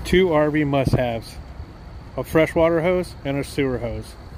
2 RV must-haves: a freshwater hose and a sewer hose.